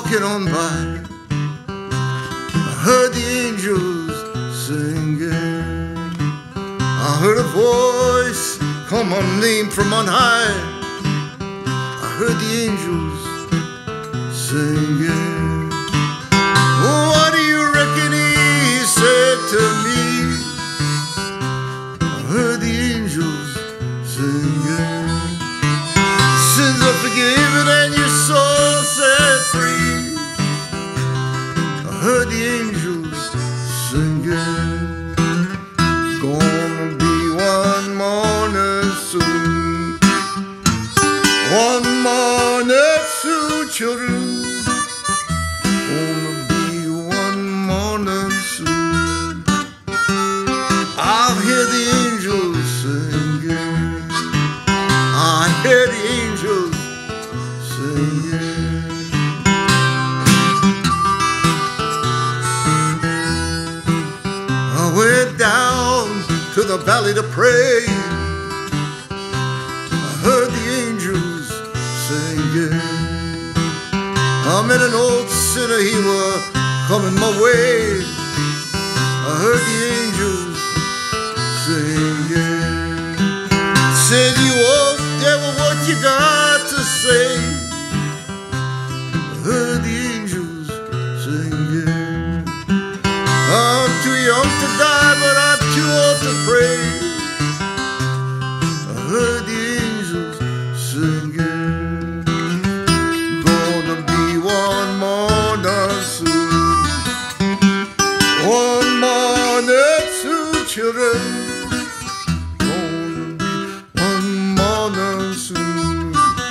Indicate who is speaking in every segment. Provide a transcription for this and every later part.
Speaker 1: walking on by, I heard the angels singing. I heard a voice call my name from on high. I heard the angels singing. What do you reckon he said to me? I heard the angels singing. Sins are forgiven and your soul set free. I heard the angels singing. Gonna be one morning soon. One morning soon, children. Gonna be one morning soon. I'll hear the angels singing. I hear the angels singing. I went down to the valley to pray. I heard the angels singing. I met an old sinner, he was coming my way. I heard the angels singing. Said, you old devil, what you got to say? I heard the angels singing. I'm too young to die, but I'm too old to pray. I heard the angels singing. Gonna be one more night soon. One more night soon, children. Gonna be one more night soon.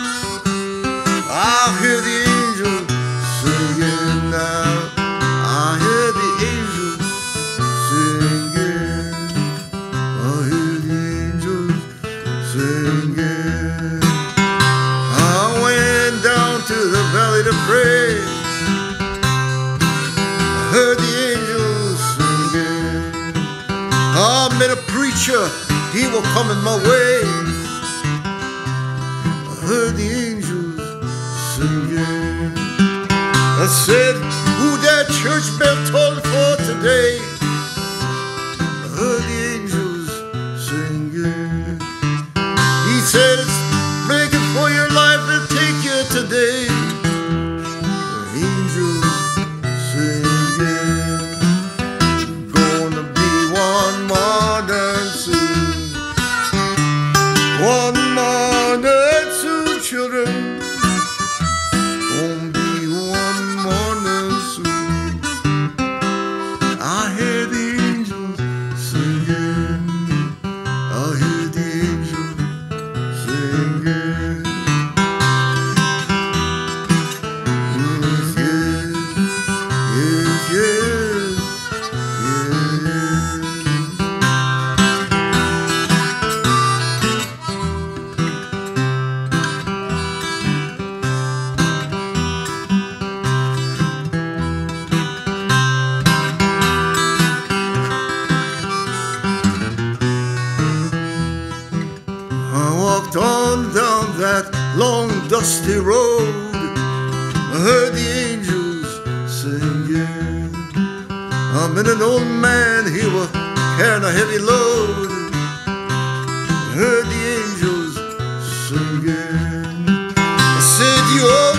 Speaker 1: I hear the angels singing now. I hear the angels singing. I hear the angels singing. I went down to the valley to pray. I heard the angels singing. I met a preacher, he was coming my way. I heard the angels singing. I said, who that church bell tolled for today? I heard the angels singing. He said, it's begging for your life and take you today. The angels singing. Gonna be one more night soon. One more night soon, children. Gonna be one more night soon. I hear the angels singing. I hear the angels singing. Yes, yes, yes, yes, yes. I walked on down that long dusty road. I heard the angels singing. I met an old man, he was carrying a heavy load. I heard the angels singing. I said, you old